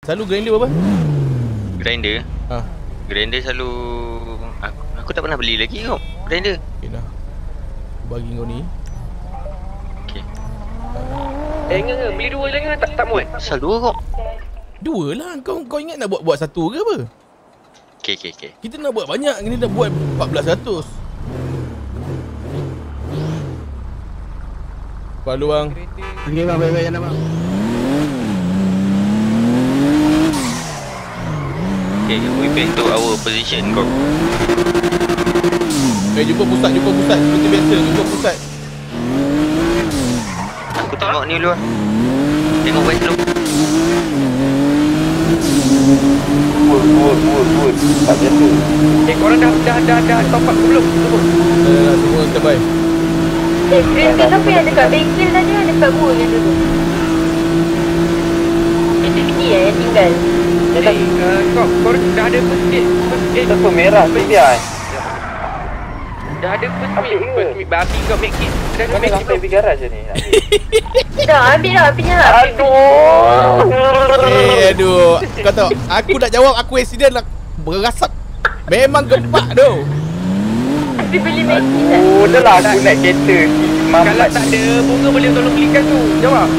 Selalu grinder berapa? Grinder? Grinder selalu aku tak pernah beli lagi kau grinder. Okay dah. Bagi kau ni. Okay. Enggak, beli dua je tak muat. Asal dua kau? Dua lah. Kau ingat nak buat satu ke apa? Okay. Kita nak buat banyak. Kita dah buat 1400. Lalu bang. Okay bang, baik-baik jalan bang. Okay, we back to our position kau. Jumpa pusat. Seperti biasa, jumpa pusat. Aku tengok ni dulu lah. Tengok west dulu. Wood. Tak biasa. Korang dah top up ke belum? Dah, semua standby. Siapa yang dekat bengkel tadi ada dekat gua yang dulu. Ini yang tinggal. Korang dah ada first aid. Apa merah tu dia? Dah ada first aid. Babi kau make it. Dah ada Mana make it sampai pergi garaj je ni? Dah ambil dah apinya lah. Aduh. Kau tahu, aku nak jawab aku accident lah. Berasap. Memang gempak tu. Tapi beli Maggi tak? Dah lah aku naik kereta. Kalau tak ada bunga boleh tolong belikan tu. Jawab.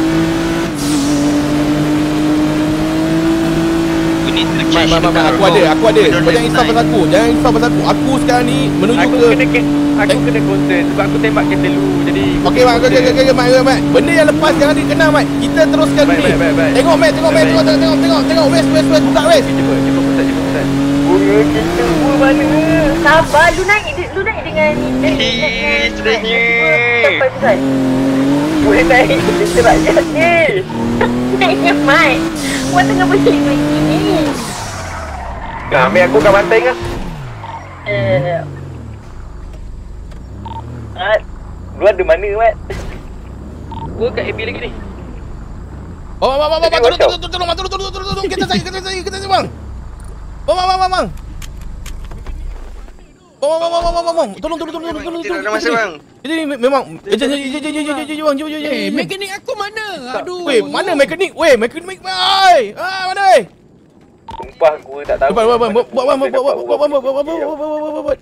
Aku ada. Kau jangan risau pasal aku. Aku sekarang ni menuju ke... Aku kena concern sebab aku tembak kereta lu. Jadi Okey Mat, Mat. Benda yang lepas jangan dikenal Mat. Kita teruskan ni. Tengok Mat. Tengok west buka west. Jumpa pusat. Bunga kita bunga mana? Sabar, lu naik dengan ni. Sedihnya. Sampai pusat. Boleh naik kereta rakyat ni. Naiknya Mat. Buat tengah beli Maggi ni. Ambil aku kat pantai ke? Lu ada mana Mat? Gua kat AB lagi ni. Tolong kita saya bang. Bang. Tolong. Tidak ada masa bang. Ini memang jom. Mekanik aku mana? Aduh. Weh, mana mekanik? Mekanik. Mana weh? Sumpah gua tak tahu. Buat.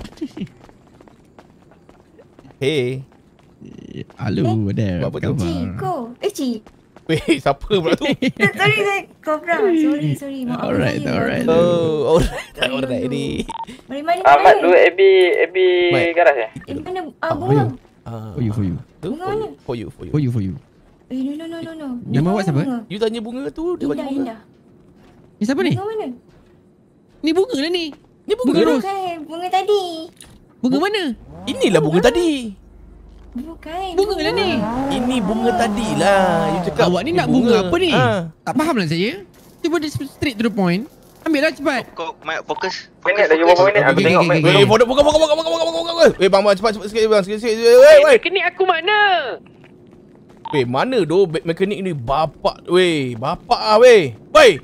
Hey. Halo, there. Buat apa tu? Kau. Cik. Weh, siapa pula tu? Sorry, Kobra. Sorry. Maaf. Alright. Oh, alright ni. Mari. Ahmad lu AB garaj eh? Mana? For you. Bunga mana? For you. No. Nama awak siapa? You tanya bunga tu, dia bagi bunga. Indah. Ni siapa ni? Bunga mana? Ni bunga lah ni. Ni bunga Ros. Bukan, bunga tadi. Bunga mana? Inilah bunga tadi. Bukan. Bunga lah ni. Ini bunga tadi lah. You cakap Awak ni nak bunga apa ni? Ha. Tak faham lah saya. Cuba dia straight to the point. Ambil lah cepat. Kau fokus. Minit lagi berapa minit? Aku Okay, tengok okay, Mat. okay. Buka. Weh, bang, cepat sikit bang. Sikit. Mekanik aku mana? Weh, mana doh mekanik ni? Bapak ah weh. Weh.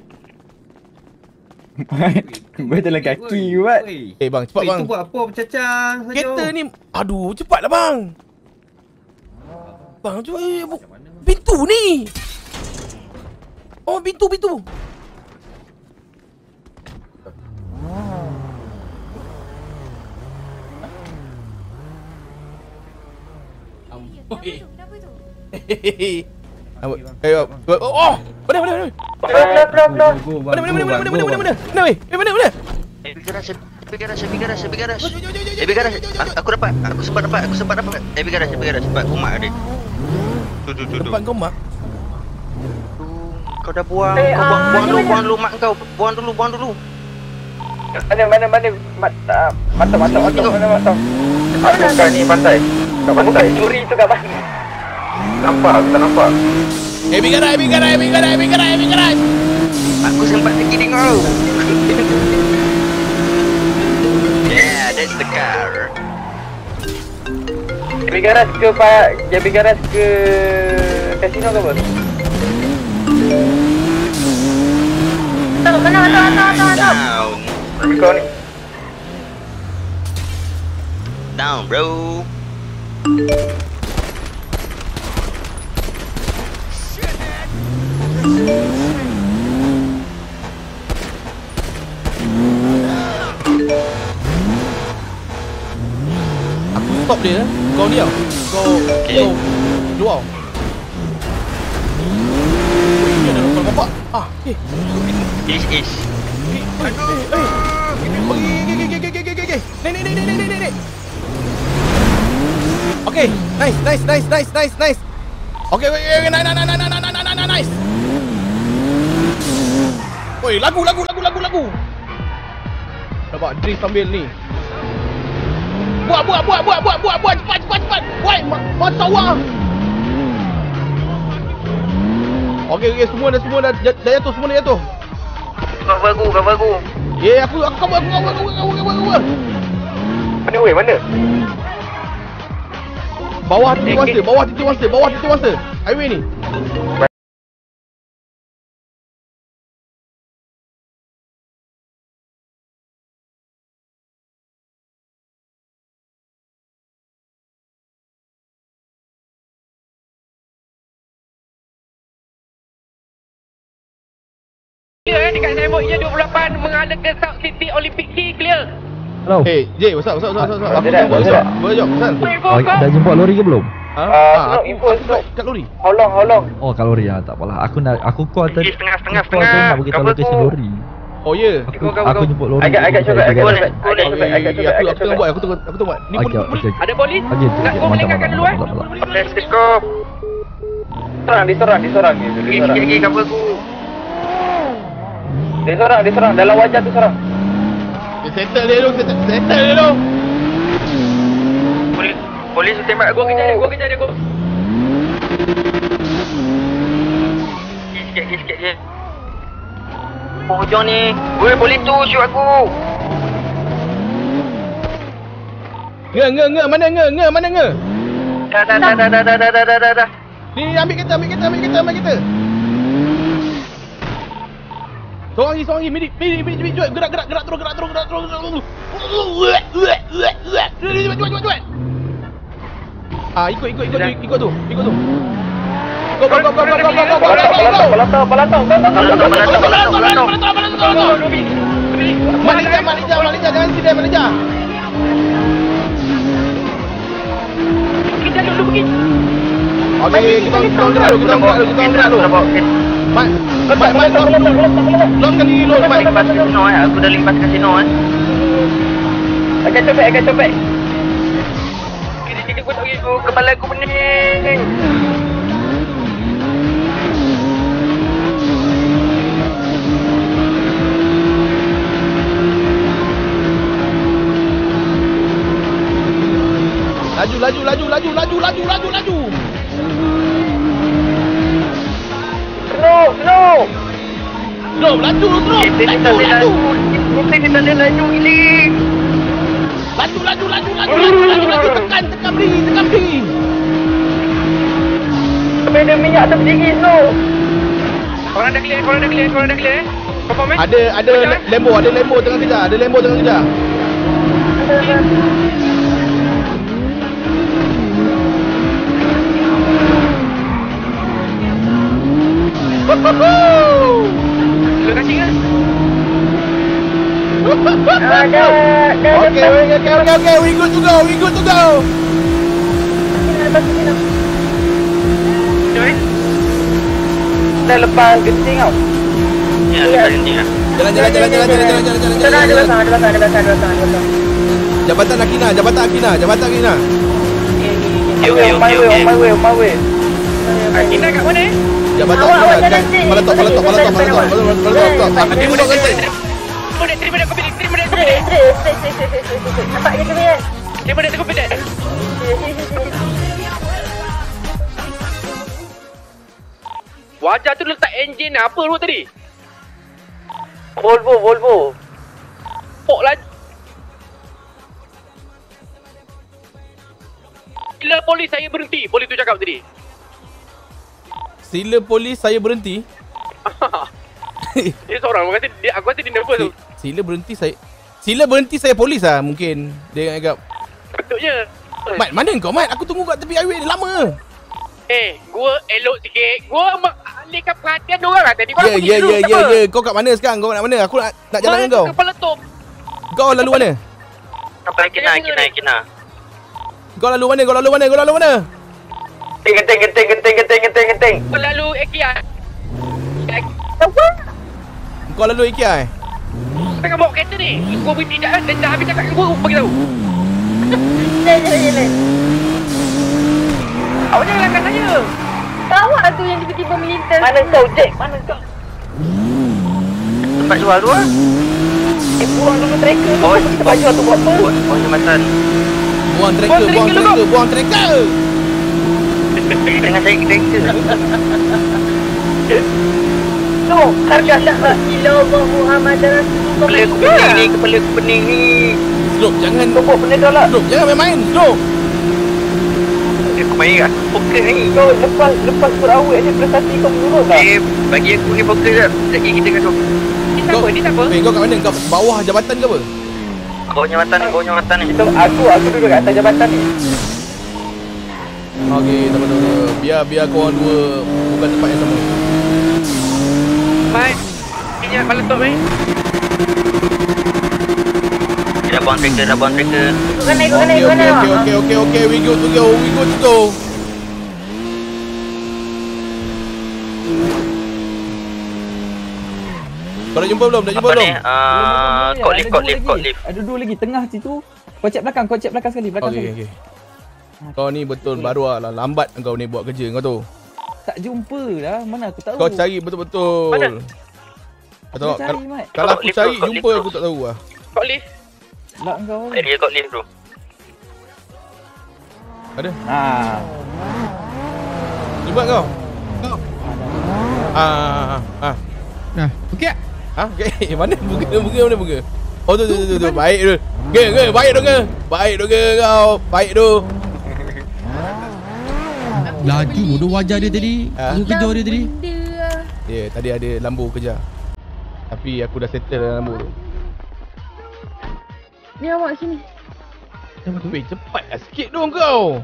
Mat jalan kaki Mat. Bang, cepat bang. Itu buat apa bercacah saja? Kereta ni, aduh, cepatlah bang. Bang, cuba pintu ni. Oh, pintu. Kenapa tu? Oh, mana? Mana weh? Mana? Ebi garaj. Aku sempat dapat. Ebi garaj. Sebab rumah ada. Tu. Depan kau mak. Kau dah buang. Kau buang dulu mak kau. Buang dulu. Mana Mat. Mata. Aku kat ni pantai. Kat pantai. Curi tu kat pantai. Nampak, aku tak nampak. Ebi garaj. Aku sempat pergi tengok. Yeah, that's the car. Jabi garaj ke kasino ke apa? Mana? Down. Kau ni. Down, bro. stop dia. Kau ni tau. Kau keluar. Ini ada lokal bapak. Okay. Is. Okay. Nek. Okay, nice. Okay, nice. Woi, lagu. Nampak drift sambil ni. Buat cepat. Woi, macam wah. Okay, semua dah jatuh, semua dah jatuh. Cover aku. Ya, aku cover. Mana? Bawah titik wangsa. Highway ni. Dekat signboard je 28 menghadap ke South City Olympic Key clear. Hello. Hey, Jay, what's up? Aku boleh jawab, Hasan. Dah jemput lori ke belum? Info kat lori. How long? Oh, kat lori tak apalah. Aku call tadi. Setengah. Aku nak beritahu location lori. Oh ya. Aku jemput lori. Agak coba. Aku tengah buat. Aku tengah buat. Ni Okey. Ada polis? Okey. Nak kau meninggalkan dulu Let's go. Diserang. Gigi cover aku. Diserang. Dalam wajah tu serang. Settle dia dulu. Polis tembak aku. Gua kejar dia. Sikit je. Hujung ni. Weh, polis tu shoot aku. Mana nge? Dah. Ni ambil kereta. Seorang lagi, midik, gerak terus. Cepat. Ikut tu. Go. Malija, jangan sini Malija. Kita dulu pergi. Okey, kita gerak dulu. Mat, lom kali load, Mat. Aku dah limpas kasino Agak copek. Kiri aku tak pergi. Kepala aku pening. Laju. No, laju terus. Kita tak ada laju gila. Laju. Tekan beri. Sepeda minyak terdiri no. Korang dah clear. Perform Ada Lambo tengah kejar. Terima kasih kan? Okay, we good to go. Dah lepas genting tau. Ya, lepas genting lah. Jalan. Jabatan Akina. Okay. My way. Akina kat mana? Jabatan Akina. Palatok. Terima dia kopi. Nampak je kami kan? Terima dia kopi dah. Wajah tu letak enjin apa lu tadi? Volvo. Pok laju. Bila polis saya berhenti, polis tu cakap tadi. Sila polis saya berhenti. Dia seorang, aku rasa dia nervous tu. Sila berhenti saya polis lah mungkin. Dia agak Patutnya. Mat, mana kau Mat? Aku tunggu kat tepi highway dah lama. Gua elok sikit. Gua alihkan perhatian diorang lah tadi. Ya. Kau kat mana sekarang? Kau nak mana? Aku nak jalan dengan kau. Kepala top. Kau lalu mana? Sampai Kina. Kau lalu mana? Genting. Lalu Ekia. Kau lalu IKEA Tengah bawa kereta ni. Gua berhenti dah habis cakap dengan gua bagi tahu. Jalan. Awak jangan langgar saya. Awak tu yang tiba-tiba melintas. Mana kau, Jack? Mana kau? Tempat jual tu lah. Buang dulu tracker. Oh, kita baju tu buat apa? Oh, jambatan. Buang tracker. Dengan saya kereta. Tu, harga tak lah. Ilallah Muhammad Rasulullah. Kepala aku pening ni. Slope, jangan Topok benda kau lah. Slope, jangan main-main. Slope. Aku main aku fokus ni. Kau lepas berawet je prestasi kau menurun lah. Bagi aku ni fokus je. Lagi kita kan tu. Ni siapa? Kau kat mana? Kau bawah jabatan ke apa? Bawah jambatan ni. Kita, aku duduk kat atas jabatan ni. Okey, tak apa. Biar korang dua bukan tempat yang sama. Mai. Minyak kepala top ni. Dah buang tracker. Okey. We good to go. Kau dah jumpa belum? Apa ni? Kod lift. Ada dua lagi tengah situ. Kau cek belakang sekali. Okey. Kau ni betul baru lah lambat kau ni buat kerja kau tu. Tak jumpa lah. Mana aku tahu. Kau cari betul-betul. Mana? Kau tahu Cari, Mat. kalau aku Lift cari tu, jumpa lift aku tak tahu lah. Kok lift. Lah kau. Area kod lift tu. Ada? Ha. Cuba kau. Okey. Okey. Mana buka? Oh tu. Baik tu. Baik tu kau. Baik tu. Laju bodoh wajah dia tadi. Aku kejar dia tadi. Ya, tadi ada lambu kejar. Tapi aku dah settle dalam lambu tu. Ni awak sini. Weh, cepat lah sikit dong kau.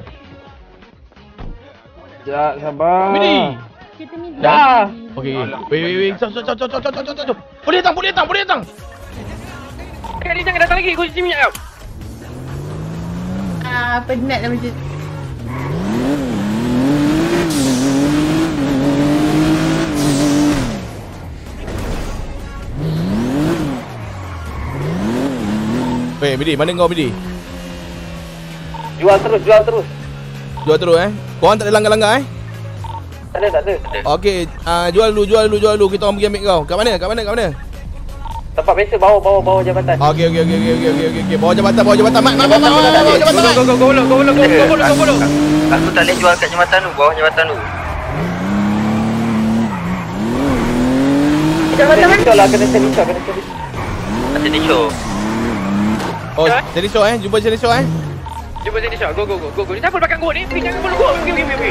Sekejap, sabar. Midi. Kita ni. Dah. Okey. Weh. Stop. Boleh datang. Kali jangan datang lagi. Kau cuci minyak kau. Penat dah macam. Weh, Midi, mana kau Midi? Jual terus. Jual terus Korang tak ada langgar-langgar Tak ada. Okey, jual dulu. Kita orang pergi ambil kau. Kat mana? Tempat biasa bawah jabatan. Okey. Bawah jabatan. Mat, bawah jabatan. Go follow. Aku tak boleh jual kat jambatan tu. Bawah jambatan tu. Jabatan mana? Lah kena cari. Ada di show. Oh, jadi show jumpa jadi show Jumpa sini shot. Go. Ni siapa belakang gua ni? Jangan follow gua. Pergi.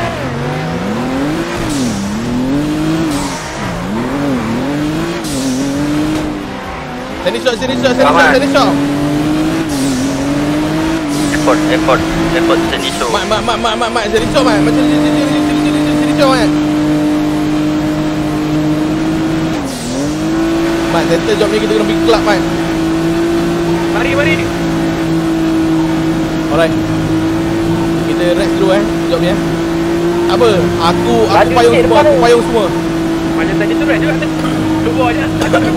Sini show. Airport sini show. Mat, jadi show Mat. Macam jadi show Mat, settle job ni kita kena pergi club Mat. Mari. Alright. Kita rest dulu job ni Apa? Aku payung semua. Macam tadi tu rest juga. Luar je.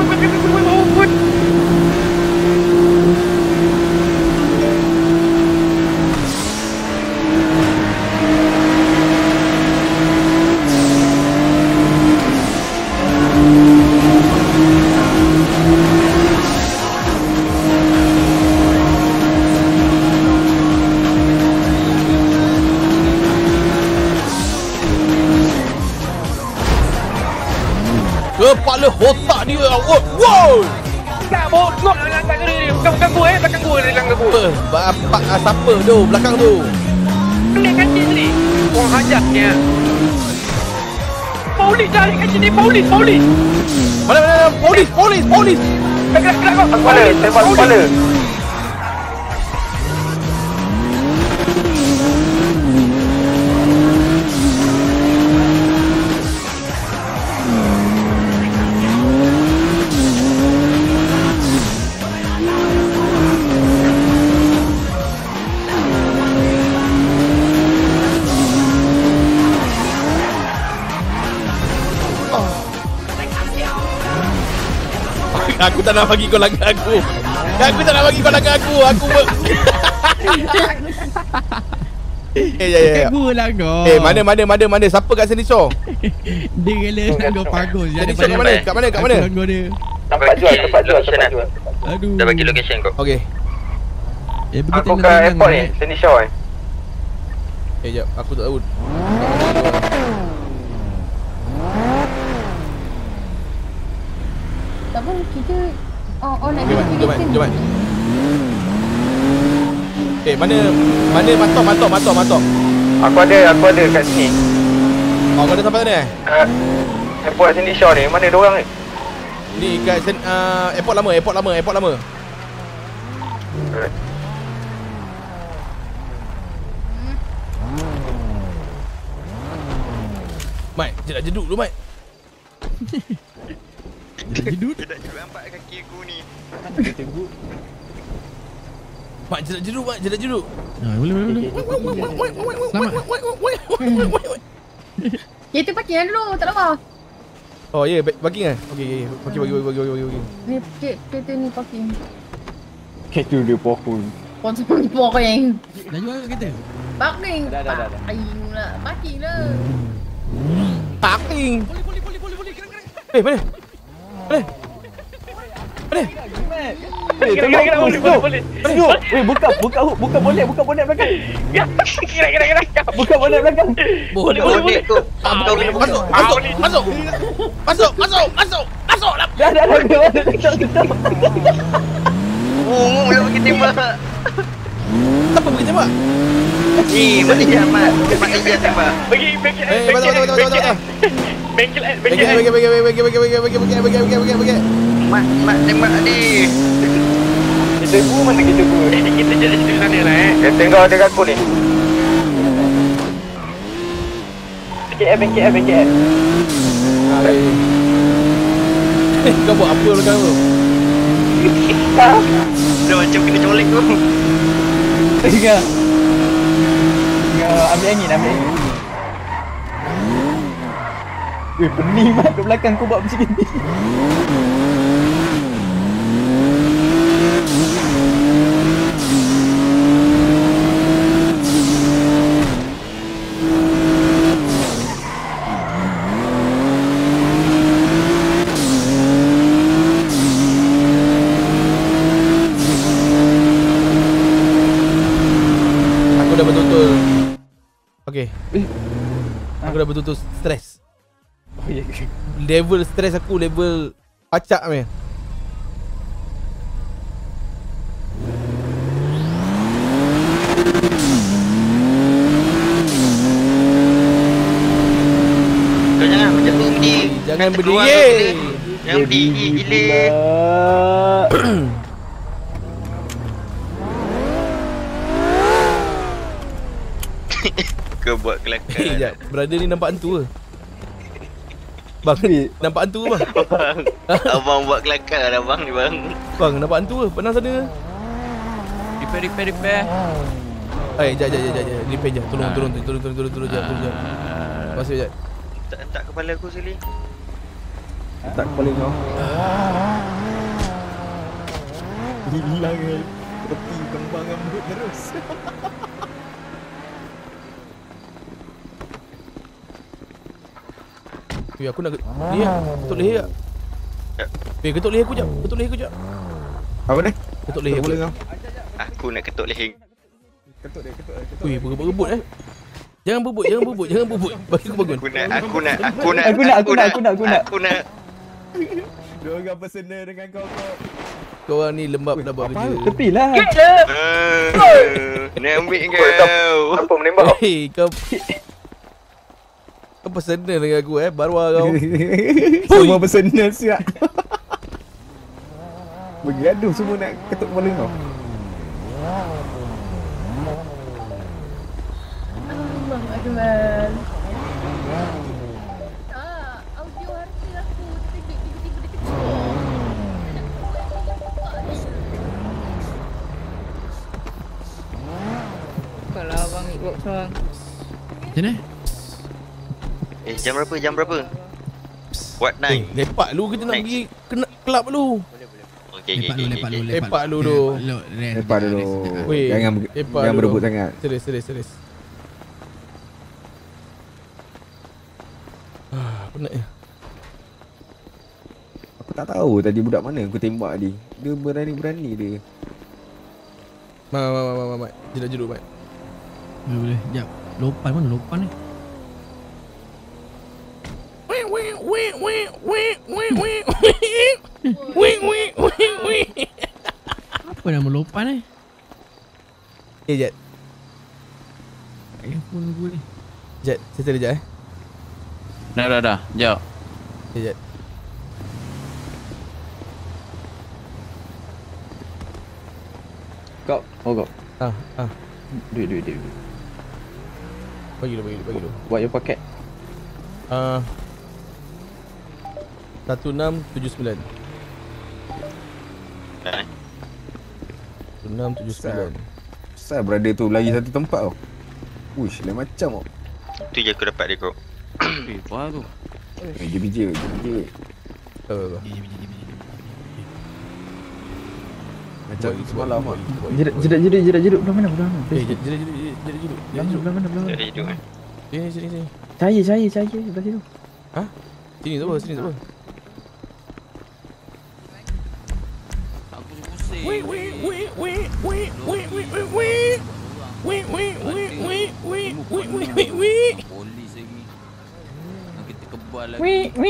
Kepala otak dia. Wow. Tak bodoh langgar dia. Bukan gua belakang gua dia langgar gua. Bapak siapa tu belakang tu? Ni kancing sini. Orang hajaknya. Polis cari kancing ni. Polis. Mana? Polis. Gerak kau. Kepala, tembak kepala. Aku tak nak bagi kau langgar aku. Aku tak nak bagi kau langgar aku. Ya. Aku lah kau. Mana? Siapa kat sini Shaw? Dia rela nak go pagus. Sini Shaw kat mana? Aku langgar dia. Tempat jual. Aduh. Dah bagi location kau. Okey. Aku ke airport ni, sini Shaw Jap, aku tak tahu. Tak apa, kita nak Jom. Mana Matok. Aku ada kat sini. Kau ada sampai mana? Airport sini Shaw ni, mana dia orang ni? Ni kat airport lama. Mat, jenak jeduk dulu Mat. Jeduk. Tidak nampak kaki aku ni. Mat, jenak jeduk. Boleh. Selamat. Kereta parking dulu, tak lama. Oh ya, parking kan? Okey. Bagi. Ni kereta ni parking. Kereta dia pohon. Sponsor parking. Dah jual ke kereta? Parking. Dah. Parking lah. Parking. Boleh. Mana? Kira boleh. Buka bonet belakang. Kira. Buka bonet belakang. Boleh. Masuk. Dah. Dah pergi tembak. Apa pergi tembak? Ni, mana jamat? Mana tembak? Bagi Betul. Bagi. Mak tembak ni. Kita mana kita Kita jadi situ sana lah Kereta kau ada kat aku ni. BKF. Kau buat apa belakang tu? Dah macam kena colek tu. Tengah. Ambil angin. Pening mat kat belakang kau buat macam ni. Aku dah betul-betul stres. Oh ya. Level stres aku level pacak ni. Kau jangan macam tu ni. Jangan berdiri. Jangan berdiri gila. Kau buat kelakar. Sekejap, brother ni nampak hantu ke? Bang, nampak hantu ke bang? Abang buat kelakar dah bang ni bang. Bang, nampak hantu ke? Pernah sana ke? Repair. Jap. Repair je. Tolong jap. Masuk jap. Tak kepala aku sekali. Tak kepala kau. Hilang ke? Tepi kembang rambut terus. Aku nak ni ketuk leher tak? Ketuk leher aku jap. Apa ni? Ketuk leher aku. Aku nak ketuk leher. Ketuk dia. Weh, berebut Jangan berebut. Bagi aku bangun. Aku nak. Dua orang personal dengan kau. Kau orang ni lembab dah buat kerja. Tepilah. Nak ambil kau. Apa menembak? Hei, kau personal dengan aku baruah kau. Semua personal siap. Bergaduh semua nak ketuk kepala kau. Allah Akbar. Audio harta aku tiba-tiba dia kecil. Kalau abang ikut seorang. Macam mana? Jam berapa? What night? Lepak lu kita nak pergi kena kelab lu. Lepak dulu. Lepak dulu. Weh, Jangan berebut sangat. Serius. Penat ya. Aku tak tahu tadi budak mana aku tembak dia. Dia berani-berani dia. Mat. Jeduk, Mat. Boleh. Sekejap. Lopan mana? Lopan ni. Apa nama lopan ni? Jat. iPhone gue ni. Jat, settle sekejap Dah. Jap. Jat. Kau. Duit. Bagi dulu. Buat your pocket. 1679. 1679. Saya berada tu lagi satu tempat tau. Uish, lain macam tau. Tu je aku dapat dia kau. Apa tu? Je. Macam semalam ah. Jeduk. Belah mana? Jeduk. Belah mana? Hidup kan. Sini. Cahaya belah situ. Sini tu apa? Aku pusing. Wait. Polis lagi. Kita kebal lagi.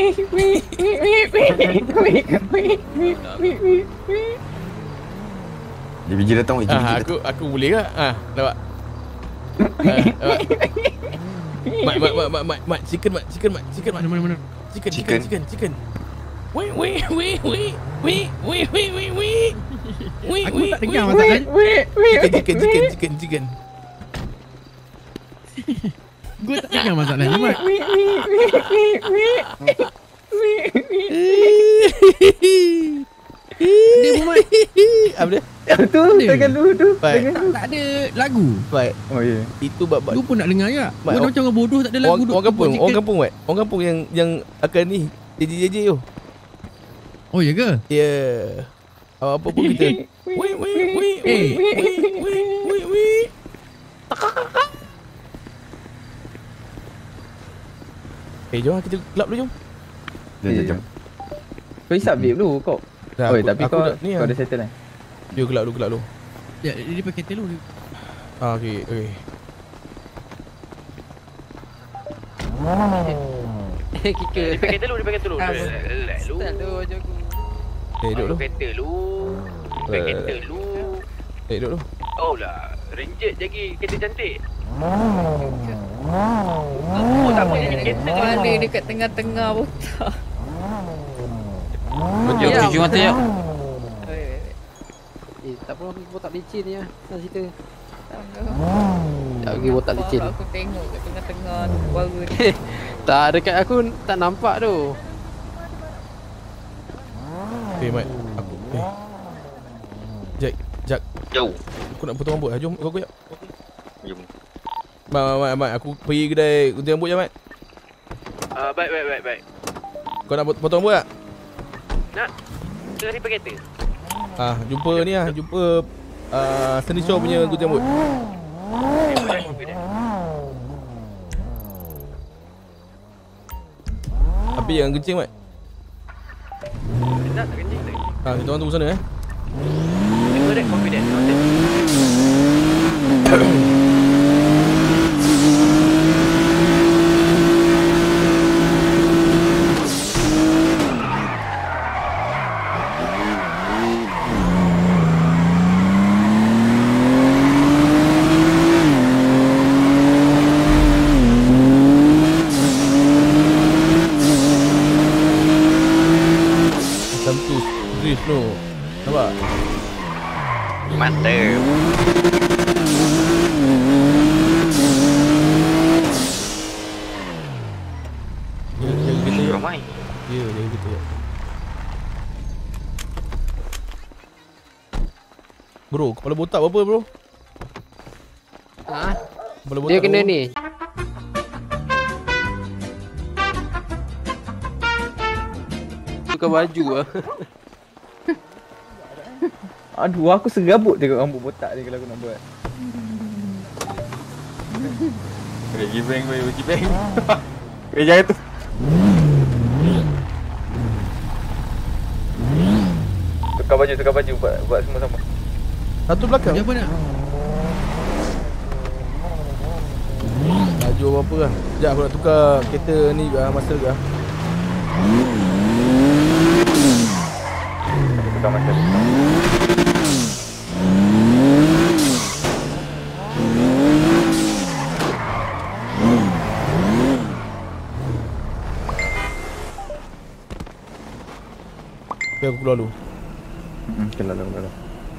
Dia biji datang. Aku boleh ke? Nampak. Mat, chicken mat. Mana? Chicken. Wait. Aku tak dengar masalah. Chicken. Gue tak dengar masalah ni, Mat. Dia pun, Mat. Apa dia? Tu, tangan lu tu. Tak ada lagu. Baik. Oh ya. Itu bab Lu pun nak dengar je. Mat, Gue macam orang bodoh tak ada lagu. Orang kampung, Mat. Orang kampung yang akan ni JJ tu. Oh, ya ke? Ya. Apa pun kita. Wait. Jom kita gelap dulu jom. Jom. Kau hisap vape dulu kau. Oi, tapi kau ada settle kan? Dia gelap dulu. Ya, dia pakai telur. Okey. Kika. Dia pakai telur. Tak tu je aku. Duduk dulu. Pakai telur. Duduk dulu. Oh lah, Ranger jadi kereta cantik. Oh, tak apa jadi kereta je. Ada dekat tengah-tengah botak. Jom cuci mata jap. Tak apa, botak licin ni lah. Nak cerita. Tak pergi botak licin. Aku tengok kat tengah-tengah baru ni. Tak, dekat aku tak nampak tu. Mat. Aku. Jack. Jauh. Aku nak potong rambut. Jom kau jap. Jom. Mat, aku pergi kedai gunting rambut je, Mat. Baik. Kau nak potong rambut tak? Nak? Tengah repair kereta. Jumpa ni lah. Jumpa Seni Shaw punya gunting rambut. Tapi yang kencing, Mat. Tak kencing tak. Kita orang tunggu sana Confident. Drift tu. Nampak? Mantap. Jaga kita je. Ramai. Ya, jaga kita je. Bro, kepala botak berapa, bro? Kepala botak Dia kena berapa? ni. Tukar baju lah. Aduh, aku serabut tengok rambut botak ni kalau aku nak buat. Pergi bang, pergi bang. Jangan tu. Tukar baju buat semua sama. Satu belakang. Dia apa nak? Baju apa lah. Sekejap aku nak tukar kereta ni juga masa juga. Tukar masa. Biar aku keluar dulu. Keluar.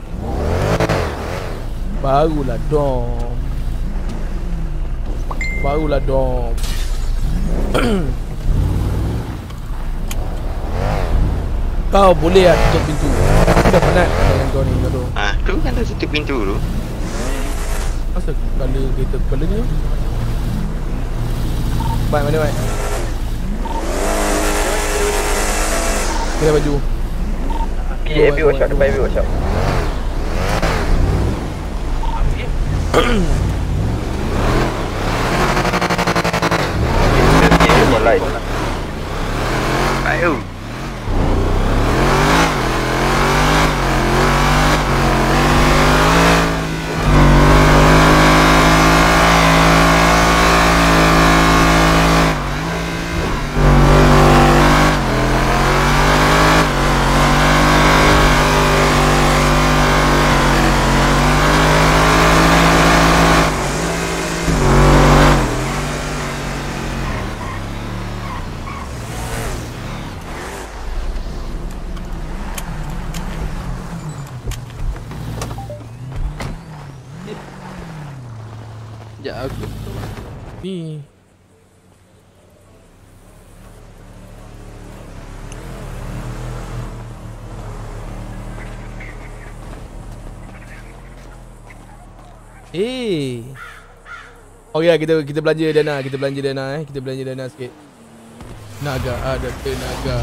Barulah dom. Kau boleh lah tutup pintu. Aku dah penat dengan kau ni tu. Tu kan dah tutup pintu tu. Asal kepala kereta kepala ni? Baik, mana baik? Kena baju. AB workshop, depan AB workshop. Ayo. Sekejap aku. Ni. Oh ya, kita belanja dana, kita belanja dana sikit. Naga ada tenaga.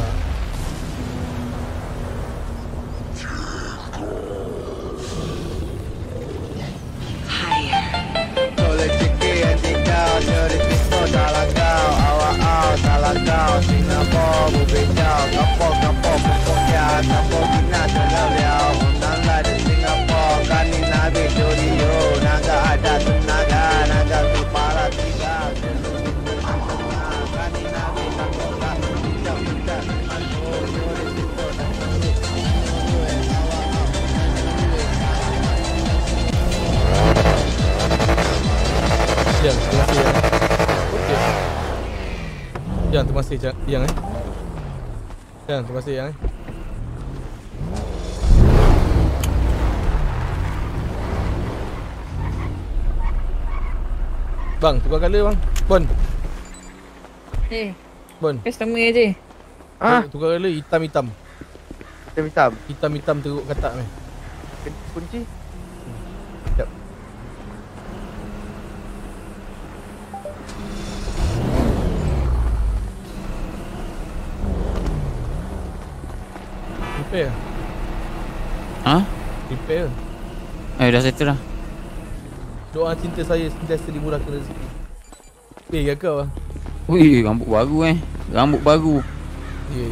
Terima kasih yang terima kasih yang Bang, tukar color bang. Bon. Bon. Customer je. Tukar color hitam-hitam. Hitam-hitam. Hitam-hitam teruk katak ni. Kunci. Sekejap. Repair. Repair. Dah settle dah. Doa cinta saya sentiasa dimurahkan rezeki. Kat kau lah. Ui, rambut baru Rambut baru. Ya.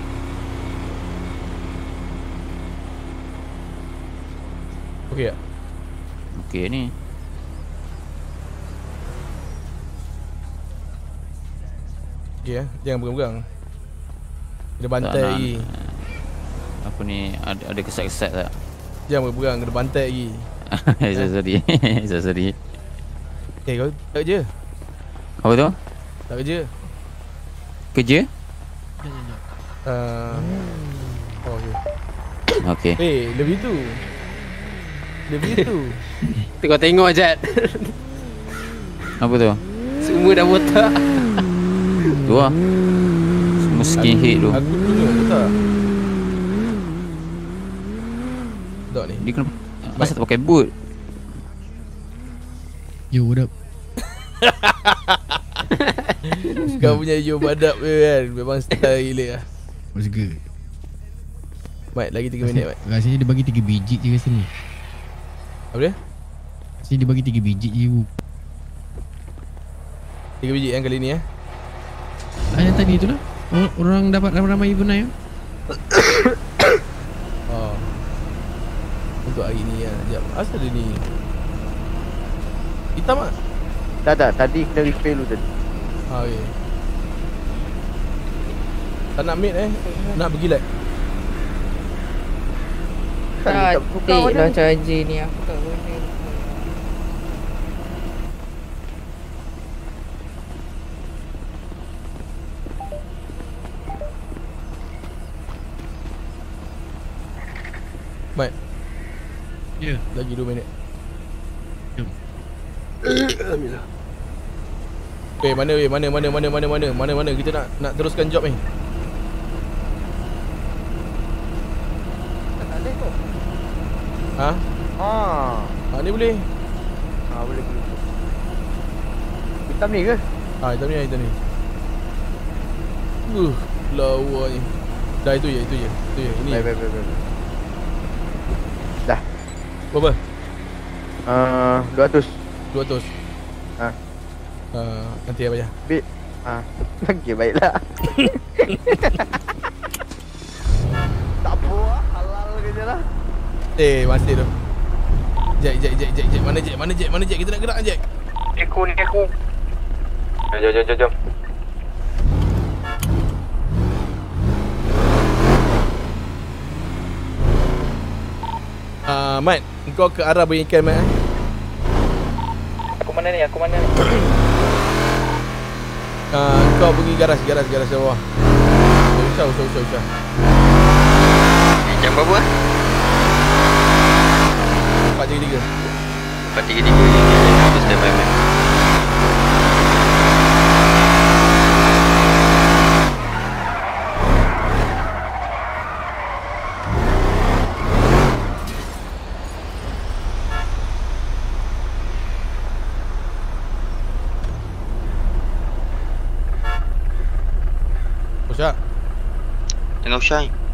Okey tak? Okey ni. Okey jangan pegang-pegang. Kena bantai lagi. Apa ni, ada kesat-kesat tak? Jangan pegang, kena bantai lagi. Sorry. Kau tak kerja? Apa tu? Tak kerja? Kerja? Okey. Lebih tu. Tengok Jad. Apa tu? Semua dah botak. Tu lah. Semua skinhead tu. Aku tunjuk botak. Tak ni. Dia kena masa tak pakai boot. Yo, what up? Kau punya yo badap ke kan. Memang style gila lah. What's good? Mat, lagi 3 minit, Mat. Rasanya dia bagi 3 biji je kat sini. Apa dia? Rasanya dia bagi 3 biji je. 3 biji yang kali ni Yang tadi tu lah. Orang dapat ramai-ramai pun ya. Oh. Untuk hari ni ya. Sekejap. Asal dia ni? Hitam tak? Tak. Tadi kena repair dulu tadi. Okay. Tak nak mate nak pergi lab. Cantik lah charger ni. Aku tak guna. Mat. Ya. Lagi 2 minit. Alhamdulillah. Mana kita nak teruskan job ni. Tak ada kau. Ha? Ni boleh. Boleh. Hitam ni ke? Hitam ni. Lawa ni. Dah itu je. Ini. Baik. Dah. Berapa? 200. Nanti apa ya? Bit. Okey, baiklah. Tak apa lah, halal kerja lah. Masih tu. Jack. Mana Jack? Kita nak gerak Jack. Aku. Jom. Mat, kau ke arah berikan Mat. Aku mana ni? Kau pergi garaj bawah. Usah. Jam berapa? 4.33. 4.33. Aku stand by, man. Usah. Tengah Syai.